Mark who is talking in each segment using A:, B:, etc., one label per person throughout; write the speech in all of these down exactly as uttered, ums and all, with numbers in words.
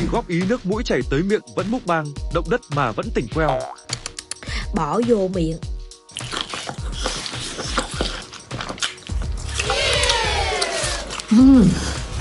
A: góp ý nước mũi chảy tới miệng vẫn mukbang, động đất mà vẫn tỉnh queo.
B: Bỏ vô miệng.
A: Uhm.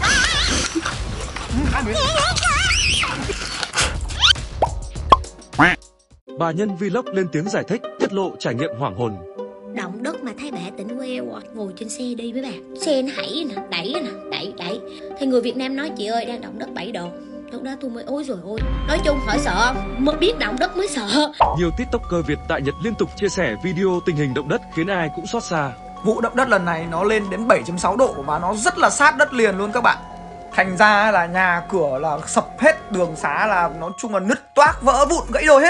A: Bà Nhân Vlog lên tiếng giải thích, tiết lộ trải nghiệm hoảng hồn.
B: Động đất mà thấy bả tỉnh queo rồi, ngồi trên xe đi với bà. Xe nó hãy nè, đẩy nè, đẩy, đẩy. Thì người Việt Nam nói chị ơi đang động đất bảy độ. Lúc đó tôi mới ôi rồi ôi. Nói chung hỏi sợ, mới biết động đất mới sợ.
A: Nhiều tiktoker Việt tại Nhật liên tục chia sẻ video tình hình động đất khiến ai cũng xót xa.
C: Vụ động đất lần này nó lên đến bảy chấm sáu độ và nó rất là sát đất liền luôn các bạn. Thành ra là nhà cửa là sập hết, đường xá là nói chung là nứt toác, vỡ vụn, gãy đôi hết.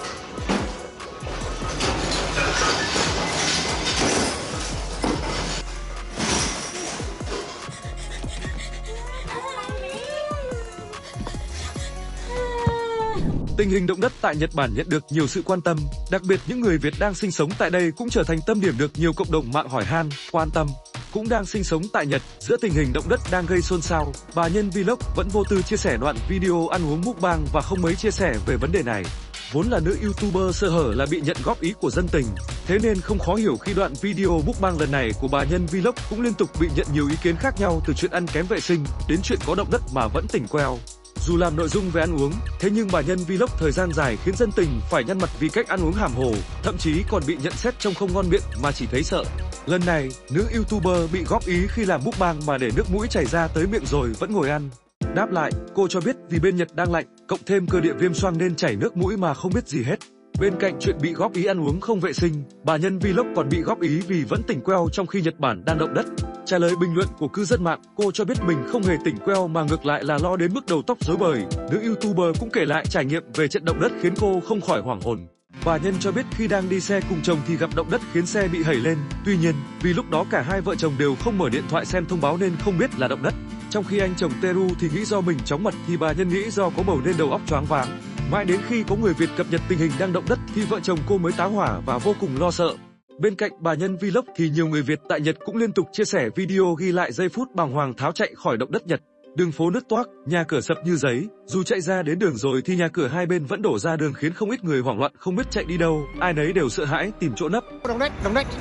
A: Tình hình động đất tại Nhật Bản nhận được nhiều sự quan tâm, đặc biệt những người Việt đang sinh sống tại đây cũng trở thành tâm điểm được nhiều cộng đồng mạng hỏi han, quan tâm. Cũng đang sinh sống tại Nhật, giữa tình hình động đất đang gây xôn xao, bà Nhân Vlog vẫn vô tư chia sẻ đoạn video ăn uống mukbang và không mấy chia sẻ về vấn đề này. Vốn là nữ YouTuber sơ hở là bị nhận góp ý của dân tình, thế nên không khó hiểu khi đoạn video mukbang lần này của bà Nhân Vlog cũng liên tục bị nhận nhiều ý kiến khác nhau, từ chuyện ăn kém vệ sinh đến chuyện có động đất mà vẫn tỉnh queo. Dù làm nội dung về ăn uống, thế nhưng bà Nhân Vlog thời gian dài khiến dân tình phải nhăn mặt vì cách ăn uống hàm hồ, thậm chí còn bị nhận xét trông không ngon miệng mà chỉ thấy sợ. Lần này, nữ YouTuber bị góp ý khi làm mukbang mà để nước mũi chảy ra tới miệng rồi vẫn ngồi ăn. Đáp lại, cô cho biết vì bên Nhật đang lạnh, cộng thêm cơ địa viêm xoang nên chảy nước mũi mà không biết gì hết. Bên cạnh chuyện bị góp ý ăn uống không vệ sinh, bà Nhân Vlog còn bị góp ý vì vẫn tỉnh queo trong khi Nhật Bản đang động đất. Trả lời bình luận của cư dân mạng, cô cho biết mình không hề tỉnh queo mà ngược lại là lo đến mức đầu tóc rối bời. Nữ YouTuber cũng kể lại trải nghiệm về trận động đất khiến cô không khỏi hoảng hồn. Bà Nhân cho biết khi đang đi xe cùng chồng thì gặp động đất khiến xe bị hẩy lên. Tuy nhiên, vì lúc đó cả hai vợ chồng đều không mở điện thoại xem thông báo nên không biết là động đất. Trong khi anh chồng Teru thì nghĩ do mình chóng mặt thì bà Nhân nghĩ do có bầu nên đầu óc choáng váng. Mãi đến khi có người Việt cập nhật tình hình đang động đất thì vợ chồng cô mới tá hỏa và vô cùng lo sợ. Bên cạnh bà Nhân Vlog thì nhiều người Việt tại Nhật cũng liên tục chia sẻ video ghi lại giây phút bàng hoàng tháo chạy khỏi động đất Nhật. Đường phố nứt toác, nhà cửa sập như giấy, dù chạy ra đến đường rồi thì nhà cửa hai bên vẫn đổ ra đường khiến không ít người hoảng loạn không biết chạy đi đâu, ai nấy đều sợ hãi tìm chỗ nấp.
D: Động đất, động đất.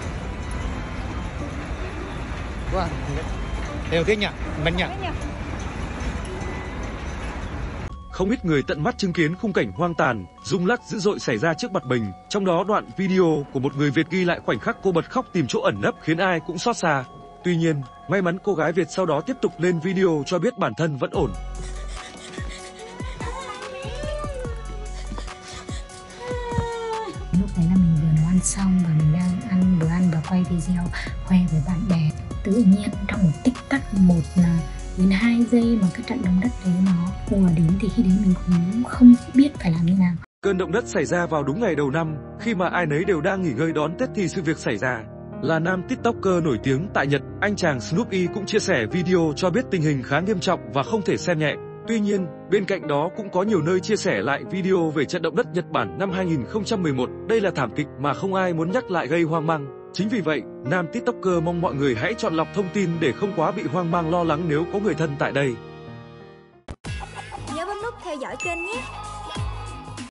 D: Wow, đều thế nhỉ, mình nhỉ.
A: Không ít người tận mắt chứng kiến khung cảnh hoang tàn, rung lắc dữ dội xảy ra trước mặt mình, trong đó đoạn video của một người Việt ghi lại khoảnh khắc cô bật khóc tìm chỗ ẩn nấp khiến ai cũng xót xa. Tuy nhiên, may mắn cô gái Việt sau đó tiếp tục lên video cho biết bản thân vẫn ổn.
E: Lúc đấy là mình vừa nấu ăn xong và mình đang ăn đồ ăn và quay video khoe với bạn bè. Tự nhiên trong một tích tắc một đến hai giây mà cái trận động đất đấy nó ùa đến thì khi đấy mình cũng không biết phải làm như nào.
A: Cơn động đất xảy ra vào đúng ngày đầu năm, khi mà ai nấy đều đang nghỉ ngơi đón Tết thì sự việc xảy ra. Là nam tiktoker nổi tiếng tại Nhật, anh chàng Snoopy cũng chia sẻ video cho biết tình hình khá nghiêm trọng và không thể xem nhẹ. Tuy nhiên, bên cạnh đó cũng có nhiều nơi chia sẻ lại video về trận động đất Nhật Bản năm hai nghìn không trăm mười một. Đây là thảm kịch mà không ai muốn nhắc lại gây hoang mang. Chính vì vậy, nam tiktoker mong mọi người hãy chọn lọc thông tin để không quá bị hoang mang lo lắng nếu có người thân tại đây.
F: Nhớ bấm nút theo dõi kênh nhé.